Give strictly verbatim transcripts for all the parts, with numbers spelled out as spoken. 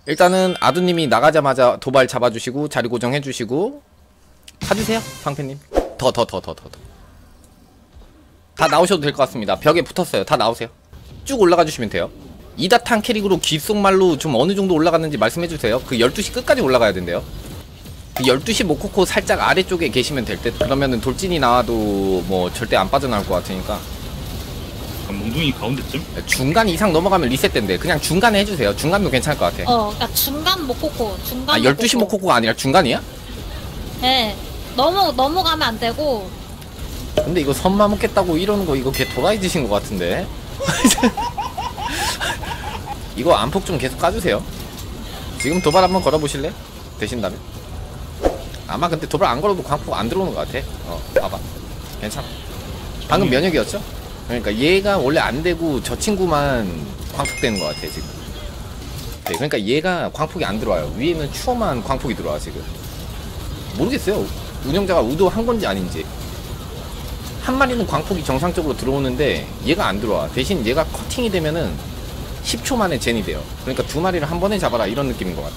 일단은 아두님이 나가자마자 도발 잡아주시고 자리 고정해주시고 가주세요 방패님. 더 더 더 더 더 더 다 나오셔도 될 것 같습니다. 벽에 붙었어요. 다 나오세요. 쭉 올라가 주시면 돼요. 이다탄 캐릭으로 귓속말로 좀 어느정도 올라갔는지 말씀해주세요. 그 열두 시 끝까지 올라가야 된대요. 그 열두 시 모코코 살짝 아래쪽에 계시면 될 듯. 그러면은 돌진이 나와도 뭐 절대 안 빠져나올 것 같으니까 몽둥이 가운데쯤? 중간 이상 넘어가면 리셋된대. 그냥 중간에 해주세요. 중간도 괜찮을 것 같아. 어, 그러니까 중간 모코코, 중간. 아 열두 시 모코코가 아니라 중간이야? 네, 너무 넘어가면 안 되고. 근데 이거 선마 먹겠다고 이러는 거 이거 걔 도라이 짓인 것 같은데. 이거 안폭 좀 계속 까주세요. 지금 도발 한번 걸어보실래? 되신다면? 아마 근데 도발 안 걸어도 광폭 안 들어오는 것 같아. 어 봐봐 괜찮아. 방금 면역이었죠? 그러니까 얘가 원래 안 되고 저 친구만 광폭되는 것 같아 지금. 네, 그러니까 얘가 광폭이 안 들어와요. 위에는 추어만 광폭이 들어와 지금. 모르겠어요 운영자가 의도한 건지 아닌지. 한 마리는 광폭이 정상적으로 들어오는데 얘가 안 들어와. 대신 얘가 커팅이 되면은 십 초 만에 젠이 돼요. 그러니까 두 마리를 한 번에 잡아라 이런 느낌인 것 같아.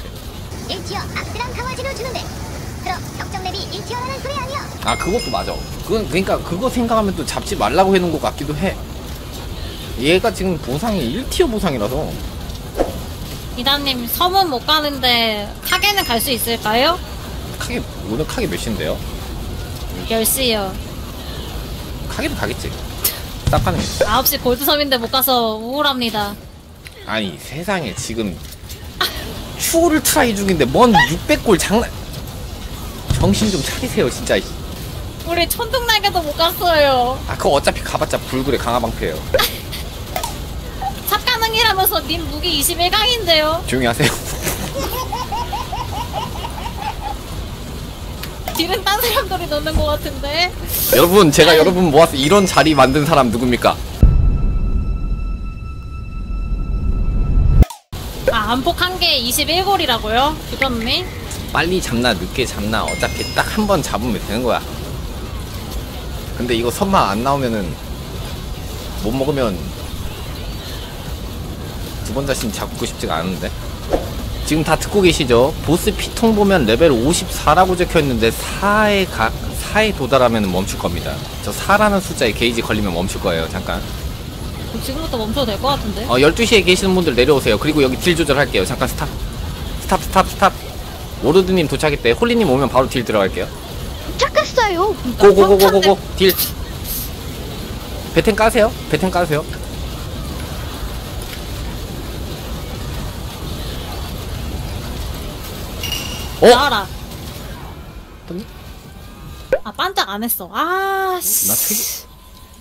아 그것도 맞아. 그건 그러니까 그거 생각하면 또 잡지 말라고 해놓은 것 같기도 해. 얘가 지금 보상이 일 티어 보상이라서. 이다님 섬은 못 가는데 카게는 갈 수 있을까요? 카게 오늘 카게 몇 시인데요? 열 시요. 카게도 가겠지. 딱 가는 게. 아홉 시 골드섬인데 못 가서 우울합니다. 아니 세상에 지금 추오를 트라이 중인데 뭔 육백 골 장난. 정신 좀 차리세요 진짜. 우리 천둥날개도 못 갔어요. 아 그거 어차피 가봤자 불굴의 강화방패예요. 삽가능이라면서 님 무기 이십일 강인데요. 조용히 하세요. 딜은 딴 사람들이 넣는 것 같은데. 여러분 제가 여러분 모아서 이런 자리 만든 사람 누굽니까? 아 안폭 한 개 이십일 골이라고요? 주변미? 빨리 잡나 늦게 잡나 어차피 딱 한 번 잡으면 되는 거야. 근데 이거 선마 안 나오면은 못 먹으면 두 번 다시 잡고 싶지가 않은데. 지금 다 듣고 계시죠? 보스 피통 보면 레벨 오십사라고 적혀있는데 사에 각 사에 도달하면 멈출 겁니다. 저 사라는 숫자에 게이지 걸리면 멈출 거예요. 잠깐. 지금부터 멈춰도 될 것 같은데? 어 열두 시에 계시는 분들 내려오세요. 그리고 여기 딜 조절할게요. 잠깐 스탑 스탑 스탑 스탑. 오르드님 도착했대. 홀리님 오면 바로 딜 들어갈게요. 도착했어요. 고고고고고고 딜. 배텐 까세요. 배텐 까세요. 어? 나와라. 떴니? 아 반짝 안 했어. 아 씨. 나 되게.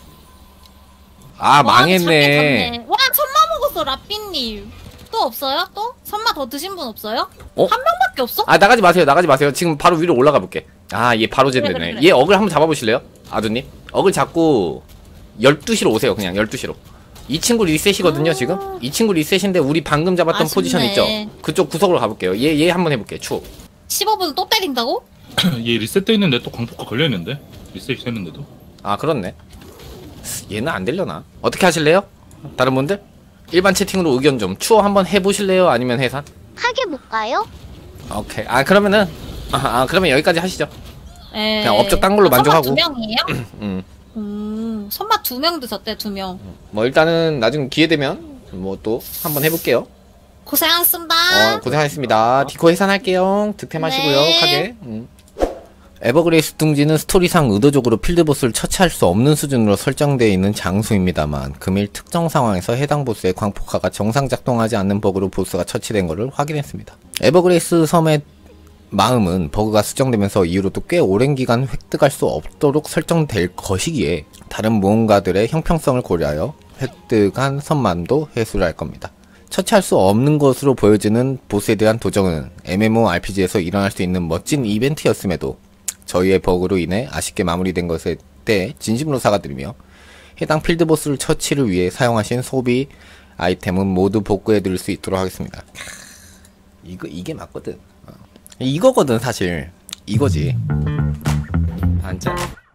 아 망했네. 와 선마 먹었어 라삐님. 또 없어요? 또? 선마 더 드신 분 없어요? 어? 한 명밖에 없어? 아 나가지 마세요. 나가지 마세요. 지금 바로 위로 올라가 볼게. 아 얘 바로 젠 되네. 그래, 그래, 그래. 얘 어글 한번 잡아보실래요? 아두님? 어글 잡고 열두 시로 오세요. 그냥 열두 시로. 이 친구 리셋이거든요. 아 지금 이 친구 리셋인데 우리 방금 잡았던 아쉽네. 포지션 있죠? 그쪽 구석으로 가볼게요. 얘 얘 한번 해볼게. 추. 십오 분 또 때린다고? 얘 리셋돼 있는데 또 광폭화 걸려있는데? 리셋이 됐는데도? 아 그렇네. 얘는 안 되려나? 어떻게 하실래요? 다른 분들? 일반 채팅으로 의견 좀. 추워 한번 해보실래요? 아니면 해산? 하게 못 가요? 오케이. 아 그러면은 아, 아 그러면 여기까지 하시죠. 에... 그냥 업적 딴 걸로 아, 만족하고. 선마 두 명이에요? 음. 음... 선마 두 명 드셨대 두 명. 뭐 일단은 나중 기회 되면 뭐 또 한번 해볼게요. 고생하셨습니다. 어 고생하셨습니다. 디코 해산할게요. 득템하시고요. 네. 하게. 음. 에버그레이스 둥지는 스토리상 의도적으로 필드보스를 처치할 수 없는 수준으로 설정되어 있는 장소입니다만 금일 특정 상황에서 해당 보스의 광폭화가 정상 작동하지 않는 버그로 보스가 처치된 것을 확인했습니다. 에버그레이스 섬의 마음은 버그가 수정되면서 이후로도 꽤 오랜 기간 획득할 수 없도록 설정될 것이기에 다른 모험가들의 형평성을 고려하여 획득한 섬만도 회수를 할 겁니다. 처치할 수 없는 것으로 보여지는 보스에 대한 도전은 엠엠오알피지에서 일어날 수 있는 멋진 이벤트였음에도 저희의 버그로 인해 아쉽게 마무리된 것에 대해 진심으로 사과드리며 해당 필드보스를 처치를 위해 사용하신 소비 아이템은 모두 복구해드릴 수 있도록 하겠습니다. 이거 이게 맞거든. 어. 이거거든 사실. 이거지. 반짝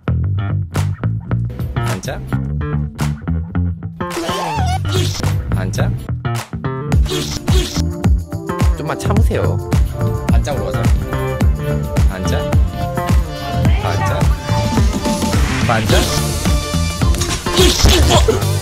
반짝 반짝 좀 좀만 참으세요. 반짝으로 가자. 반짝. 반짝. 반짝.